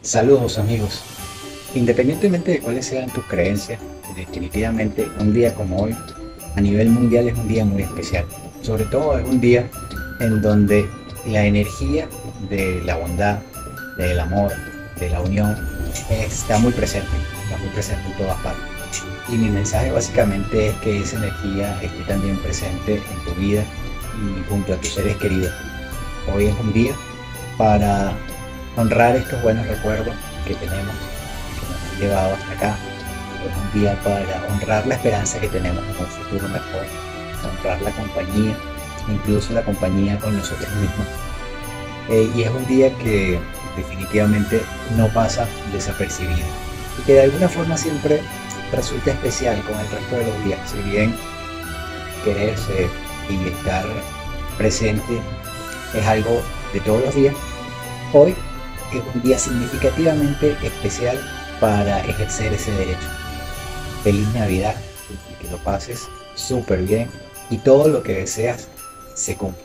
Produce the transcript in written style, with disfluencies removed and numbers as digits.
Saludos amigos. Independientemente de cuáles sean tus creencias, definitivamente un día como hoy a nivel mundial es un día muy especial. Sobre todo es un día en donde la energía de la bondad, del amor, de la unión está muy presente en todas partes. Y mi mensaje básicamente es que esa energía esté también presente en tu vida y junto a tus seres queridos. Hoy es un día para honrar estos buenos recuerdos que tenemos, que nos han llevado hasta acá. Es un día para honrar la esperanza que tenemos en un futuro mejor, honrar la compañía, incluso la compañía con nosotros mismos. Y es un día que definitivamente no pasa desapercibido y que de alguna forma siempre resulta especial con el resto de los días. Si bien quererse y estar presente es algo de todos los días, hoy es un día significativamente especial para ejercer ese derecho. Feliz Navidad y que lo pases súper bien y todo lo que deseas se cumpla.